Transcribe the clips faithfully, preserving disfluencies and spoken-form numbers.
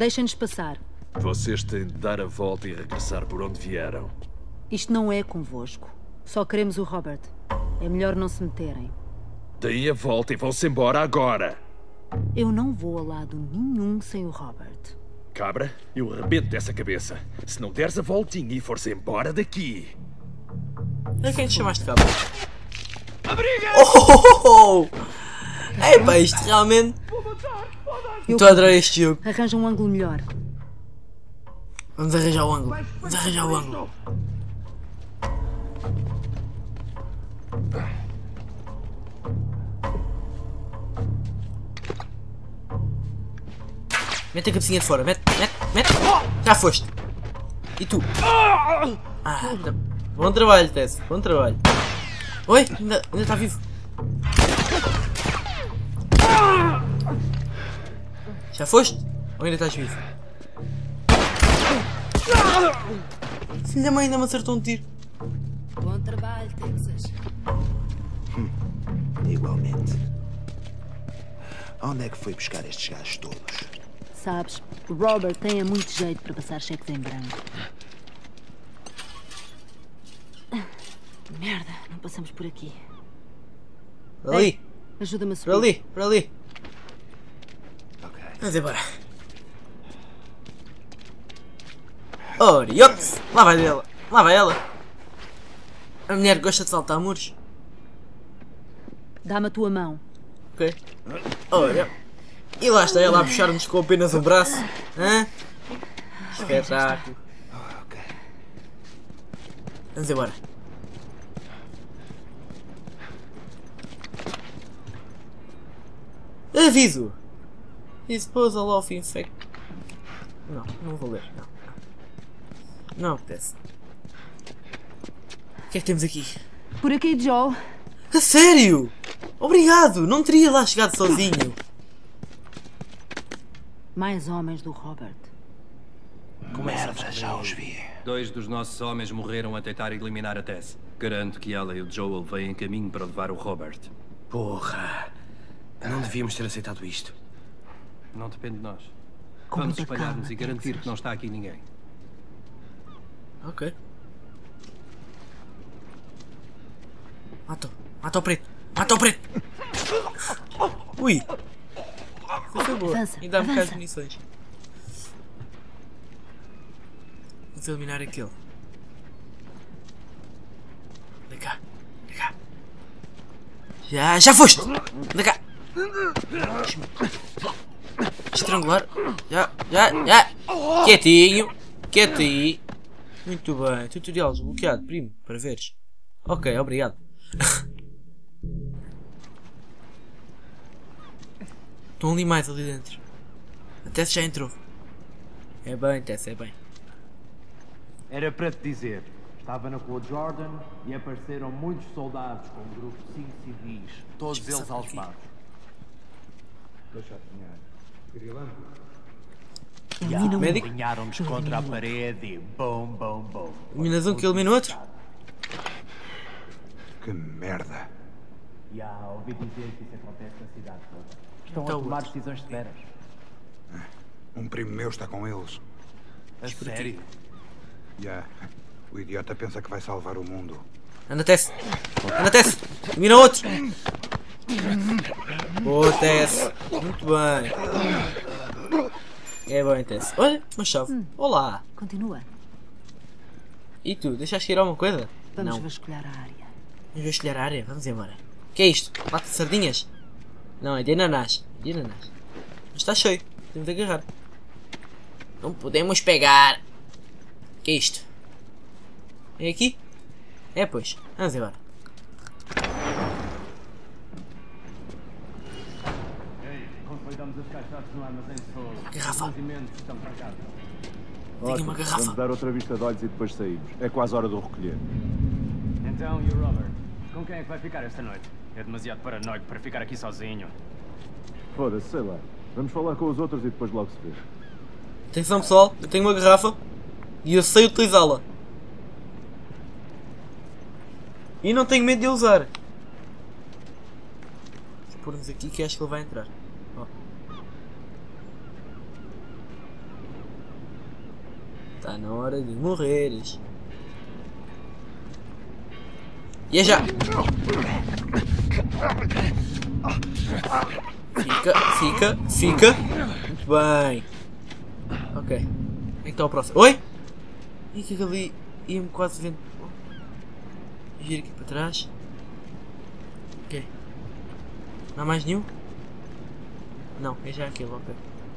Deixem-nos passar. Vocês têm de dar a volta e regressar por onde vieram. Isto não é convosco. Só queremos o Robert. É melhor não se meterem. Deem a volta e vão-se embora agora. Eu não vou a lado nenhum sem o Robert. Cabra, eu arrebento dessa cabeça. Se não deres a voltinha e fores embora daqui. A quem te chamaste de cabra? Oh, oh, oh, oh. É pá, isto realmente... Estou a adorar este jogo. Arranja um ângulo melhor. Vamos arranjar o ângulo. Vamos arranjar o ângulo. Mete a cabecinha de fora. Mete, mete, mete. Já foste. E tu? Ah, tá. Bom trabalho, Tess. Bom trabalho. Oi, ainda está vivo. Já foste? Ou ainda estás vivo? Filha da mãe, ainda me acertou um tiro. Bom trabalho, Texas. Hum, igualmente. Onde é que foi buscar estes gajos todos? Sabes, o Robert tem muito jeito para passar cheques em branco. Merda, não passamos por aqui. Ali. Ajuda-me a subir. Para ali, para ali. Ok. Vamos embora. Oriops! Lá vai dela. Lá vai ela. A mulher gosta de saltar muros. Dá-me a tua mão. Ok. Olha. E lá está ela a puxar-nos com apenas um braço. Hã? Espetáculo. Ok. Vamos embora. Aviso! Disposal of infect. Não, não vou ler. Não. Não apetece. O que é que temos aqui? Por aqui, Joe. A sério? Obrigado! Não teria lá chegado sozinho. Mais homens do Robert. Merda, já os vi. Dois dos nossos homens morreram a tentar eliminar a Tess. Garanto que ela e o Joel vêm em caminho para levar o Robert. Porra. Não devíamos ter aceitado isto. Não depende de nós. Com Vamos muita espalhar-nos calma, e garantir Texas. que não está aqui ninguém. Ok. Mata, mata o preto. Mata o preto. Ui. Isso foi boa. Avança, E dá-me cá as avança. munições. Vamos eliminar aquele. Vem cá. Vem cá. Já, já foste. Vem cá. Estrangular. Já, já, já. Quietinho. Quietinho. Muito bem. Tutorial desbloqueado, primo, para veres. Ok, obrigado. Estão ali mais ali dentro. A Tess já entrou. É bem, Tess, é bem. Era para te dizer, estava na rua Jordan e apareceram muitos soldados com um grupo de cinco civis, todos eles algemados. Deixa adivinhar. Elimina um. Médico? Alinharam-nos contra a parede e bom, bom, bom. Eliminas um que elimina o outro. Que merda. Já ouvi dizer que isso acontece na cidade toda. Estão Então, a tomar outro. decisões severas. Um primo meu está com eles. A sério? Já. O idiota pensa que vai salvar o mundo. Anda, Tess. Anda, Tess. Elimina outro. Boa, Tess. Muito bem. É bem, Tess. Olha, uma chave. Olá. Continua. E tu, deixaste ir alguma coisa? Vamos Não. vasculhar a área. Vamos vasculhar a área. Vamos embora. O que é isto? Lata de sardinhas? Não, é de ananás. De ananás. Mas está cheio. Temos de agarrar. Não podemos pegar. O que é isto? É aqui? É, pois. Vamos embora. Ei, consolidamos as caixotes no armazém de fogo. Garrafa. Os imensos estão para cá. Tenho uma garrafa. Vamos dar outra vista de olhos e depois saímos. É quase hora de o recolher. Então, e o Robert? Com quem é que vai ficar esta noite? É demasiado paranoico para ficar aqui sozinho. Foda-se, sei lá. Vamos falar com os outros e depois logo se vê. Atenção, pessoal. Eu tenho uma garrafa. E eu sei utilizá-la. E não tenho medo de usar. Vou pôr-nos aqui que acho que ele vai entrar. Ó. Está na hora de morreres. E é já! Fica, fica, fica. Muito bem. Ok. Onde é que está o próximo? Oi? E que ali ia-me quase vendo. Gira aqui para trás. Ok. Não há mais nenhum? Não, é já aquele, ok.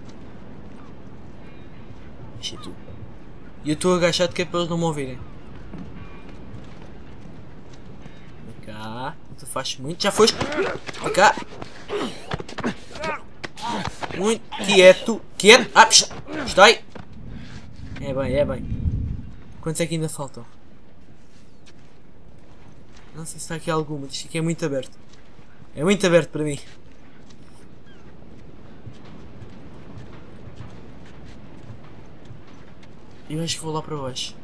Deixa tu. E eu estou agachado que é para eles não me ouvirem. Vem cá. Tu fazes muito. Já foste. Vem cá. Muito quieto. Quieto. Ah, psh, está aí. É bem, é bem. Quantos é que ainda faltam? Não sei se está aqui alguma. Isto aqui é muito aberto. É muito aberto para mim. Eu acho que vou lá para baixo.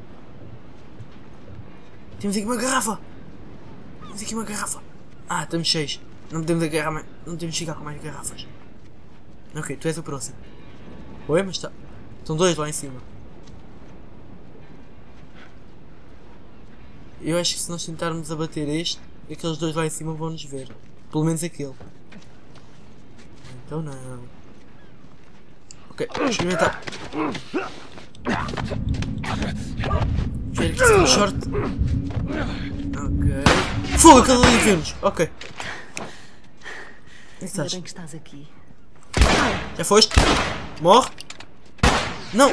Temos aqui uma garrafa! Temos aqui uma garrafa! Ah, estamos cheios. Não podemos agarrar mais. Não podemos chegar com mais garrafas. Ok, tu és o próximo. Oi, mas está. Estão dois lá em cima. Eu acho que se nós tentarmos abater este, aqueles dois lá em cima vão nos ver. Pelo menos aquele. Então não. Ok, vamos experimentar. Ver aqui se tem short. Ok. Fogo, aquele ali viu-nos. Ok. Onde estás? Ainda bem que estás aqui. Já foste? Morre? Não!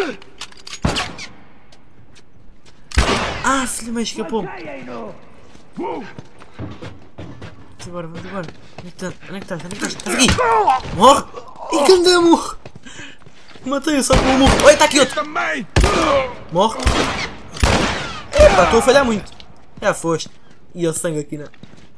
Ah, filha mãe, escapou-me. Vamos embora, vamos embora. Onde é que estás? Onde é que estás? Onde é que estás? Estás aqui! Morre! E que anda morre! Matei-o só com o morro. Olha, está aqui outro! Morre! Epá, estou a falhar muito. Já foste. E o sangue aqui na.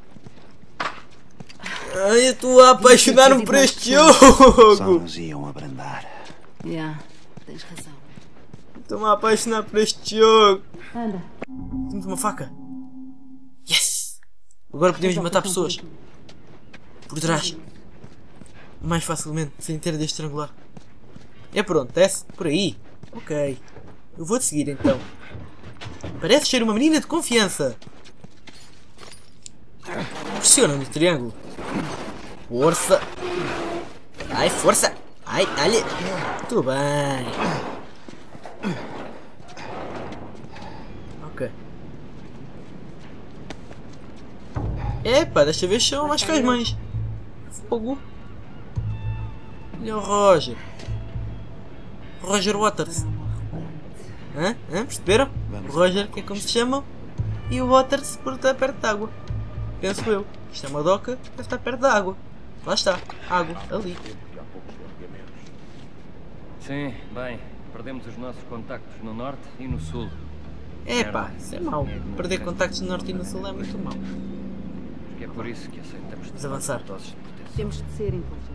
Ai, eu estou a apaixonar-me por este jogo! Só nos iam abrandar. Yeah, tens razão. Estou-me a apaixonar por este jogo! Anda. Temos uma faca! Yes! Agora podemos matar pessoas. Por trás. Mais facilmente, sem ter de estrangular. É por onde? Desce? Por aí? Ok. Eu vou-te seguir então. Parece ser uma menina de confiança. Pressiona no triângulo. Força. Ai, força. Ai, olha. Tudo bem. Ok. Epá, desta vez são mais que as mães. Fogo. Olha o Roger. Roger Waters. Hã? Hã? Perceberam? O Roger, que é como se chamam, e o Waters por estar perto de água. Penso eu. Isto é uma doca, deve estar perto da água. Lá está. Água. Ali. Sim, bem. Perdemos os nossos contactos no norte e no sul. Epá, isso é mau. Perder contactos no norte e no sul é muito mau. Que é por isso que aceitamos Vamos avançar. Temos de ser inteligentes.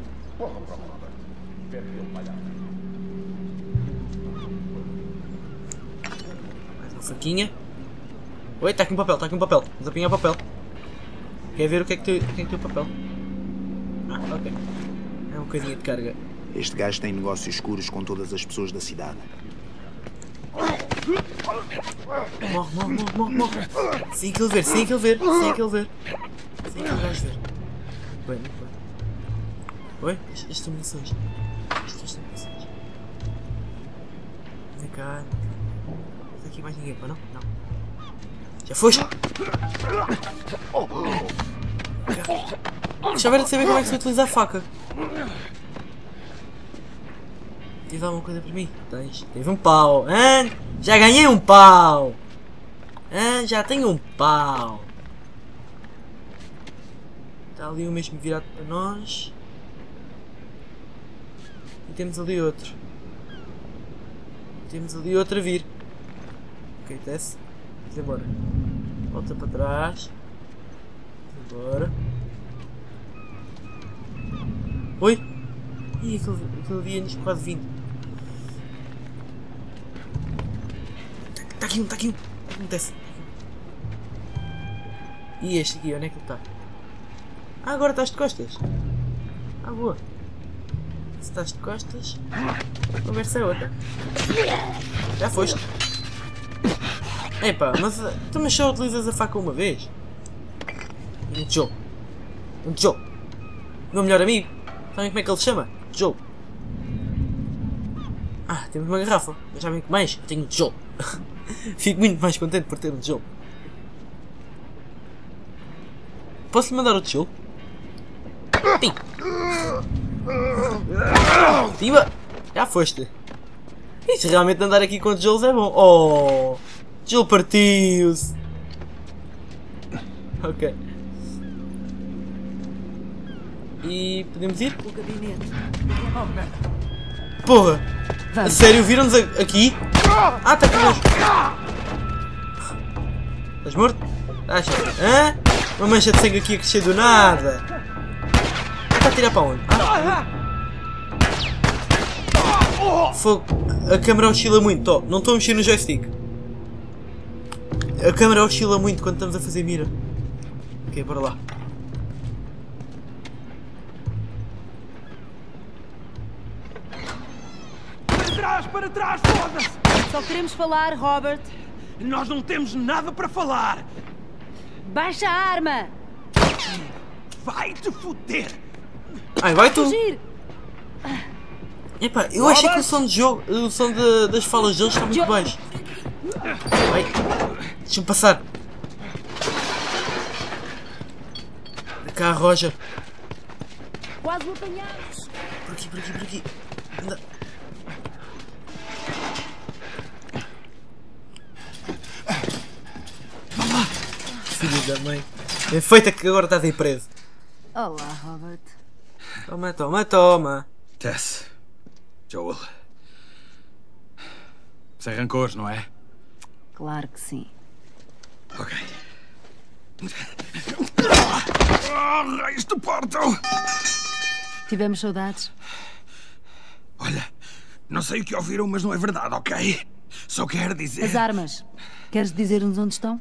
Mais uma faquinha. Oi, está aqui um papel, está aqui um papel. Vamos apanhar o papel. Quer ver o que é que tem, o que é que tem o papel? Ah, ok. É um bocadinho de carga. Este gajo tem negócios escuros com todas as pessoas da cidade. Morre, morre, morre, morre, morre. Sem aquele ver, sem aquele ver, sem aquele ver. Sem aquele gajo ver. Bem, muito bem. Oi, estas são munições. Estas são munições. Vem cá. Não tem aqui mais ninguém, pá, não? Não. Já foste? Deixa eu ver de saber como é que se utiliza a faca. Tens alguma coisa para mim? Tens. Teve um pau. Ah, já ganhei um pau. Ah, já tenho um pau. Está ali o mesmo virado para nós. E temos ali outro. Temos ali outro a vir. Ok, desce. Vamos embora. Volta para trás. Vamos embora. Oi? Ih, aquele, aquele dia-nos quase vindo. Está aqui um, está aqui um. O que acontece? E este aqui, onde é que ele está? Ah, agora estás de costas. Ah, boa. Se estás de costas, a conversa é outra. Já foste. Epá, mas uh, tu mas só utilizas a faca uma vez. Um Joe. Um Joe. O meu melhor amigo. Sabem como é que ele se chama? Joe. Ah, temos uma garrafa. Mas sabem o que mais? Eu tenho um Joe. Fico muito mais contente por ter um Joe. Posso-lhe mandar outro Joe? Pim. Pima. Já foste. Isto realmente andar aqui com Joes é bom. Oh, Joe partiu-se. Ok. E podemos ir? O gabinete. Porra! A Vamos. sério, viram-nos a- aqui? Ah, tá aqui mesmo. Estás morto? Estás? Hã? Uma mancha de sangue aqui a crescer do nada. Está a tirar para onde? Ah. Fogo. A câmera oscila muito. Oh, não estou a mexer no joystick. A câmera oscila muito quando estamos a fazer mira. Ok, bora lá. Para trás, para trás, foda-se! Só queremos falar, Robert. Nós não temos nada para falar! Baixa a arma! Vai-te foder! Ai, vai tu! Fugir! Epá, eu achei que o som de jogo, o som de, das falas deles está muito Jo- baixo. Vai, deixa-me passar. Cá, Roger. Quase o apanhamos! Por aqui, por aqui, por aqui. Anda. Filho da mãe. Bem feita que agora estás aí preso. Olá, Robert. Toma, toma, toma. Tess. Joel. Sem rancores, não é? Claro que sim. Ok. Oh, raios de porto! Tivemos saudades? Olha, não sei o que ouviram, mas não é verdade, ok? Só quero dizer... As armas. Queres dizer-nos onde estão?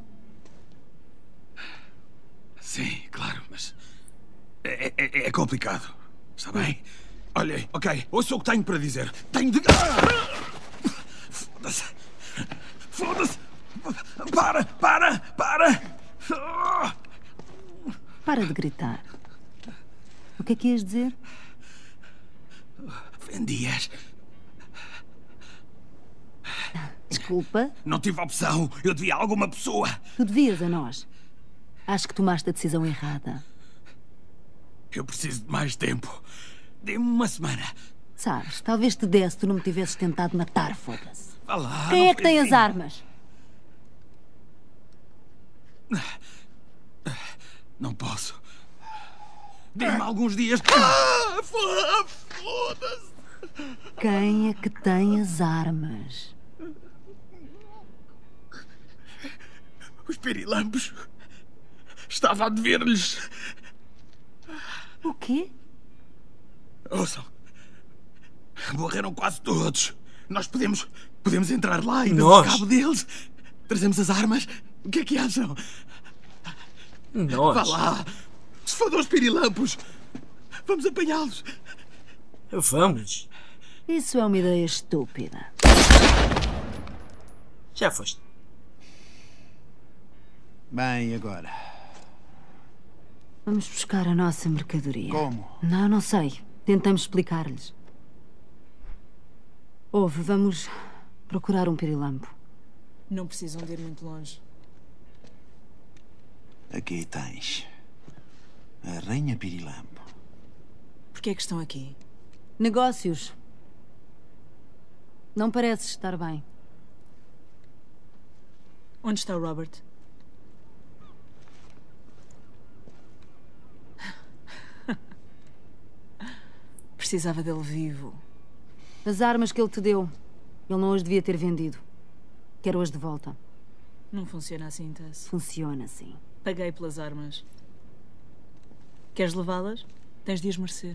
Sim, claro, mas... É, é, é complicado, está bem? Olhem, ok, ouça o que tenho para dizer. Tenho de... Ah! Foda-se. Foda-se. Para, para, para. Ah! Para de gritar. O que é que ias dizer? Vendias. Desculpa, Não tive opção. Eu devia a alguma pessoa. tu devias a nós. Acho que tomaste a decisão errada. Eu preciso de mais tempo. Dê-me uma semana. Sabes, talvez te desse, tu não me tivesses tentado matar, foda-se. Vá lá. Quem não é que tem as fiquei- armas? Não posso. Dê-me alguns dias. Ah, fo- foda-se. Quem é que tem as armas? Os pirilampos. Estava a dever-lhes. O quê? Ouçam. Morreram quase todos. Nós podemos. Podemos entrar lá e Nós? damos cabo deles. Trazemos as armas. O que é que acham? Nós. Vá lá. Se foda os pirilampos. Vamos apanhá-los. Vamos. Isso é uma ideia estúpida. Já foste. Bem, e agora? Vamos buscar a nossa mercadoria. Como? Não, não sei. Tentamos explicar-lhes. Ouve, vamos procurar um pirilampo. Não precisam de ir muito longe. Aqui tens. A Rainha Pirilampo. Porquê é que estão aqui? Negócios. Não pareces estar bem. Onde está o Robert? Precisava dele vivo. As armas que ele te deu, ele não as devia ter vendido. Quero-as de volta. Não funciona assim, Tess. Funciona assim. Paguei pelas armas. Queres levá-las? Tens de as merecer.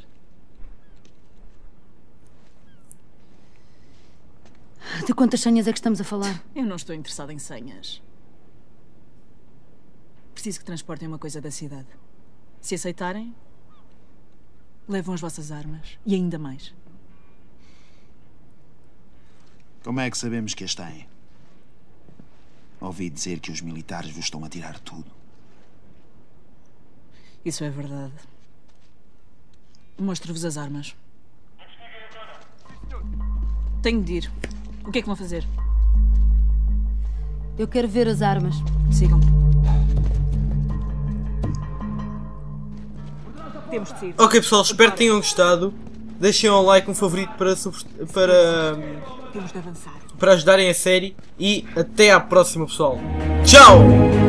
De quantas senhas é que estamos a falar? Eu não estou interessada em senhas. Preciso que transportem uma coisa da cidade. Se aceitarem, levam as vossas armas. E ainda mais. Como é que sabemos que as têm? Ouvi dizer que os militares vos estão a tirar tudo. Isso é verdade. Mostro-vos as armas. Tenho de ir. O que é que vão fazer? Eu quero ver as armas. Sigam. Temos de sair. Ok, pessoal, espero que tenham gostado. Deixem um like, um favorito para, para, Temos de avançar. para ajudarem a série. E até à próxima, pessoal. Tchau!